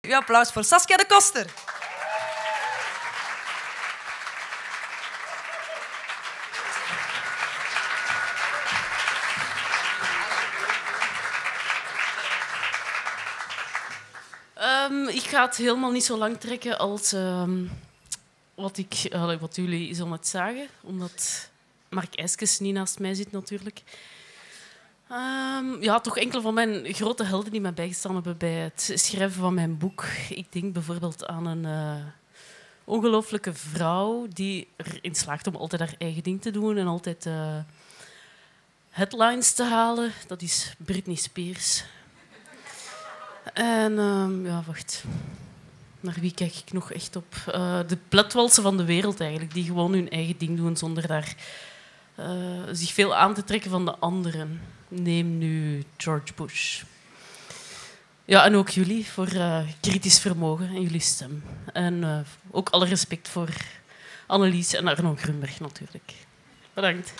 Uw applaus voor Saskia de Koster. Ik ga het helemaal niet zo lang trekken als wat jullie zo net zagen. Omdat Mark Ijskes niet naast mij zit natuurlijk. Toch enkele van mijn grote helden die mij bijgestaan hebben bij het schrijven van mijn boek. Ik denk bijvoorbeeld aan een ongelooflijke vrouw die erin slaagt om altijd haar eigen ding te doen en altijd headlines te halen. Dat is Britney Spears. En wacht. Naar wie kijk ik nog echt op? De pletwalsen van de wereld eigenlijk, die gewoon hun eigen ding doen zonder daar zich veel aan te trekken van de anderen. Neem nu George Bush. Ja, en ook jullie voor kritisch vermogen en jullie stem. En ook alle respect voor Annelies en Arno Grunberg natuurlijk. Bedankt.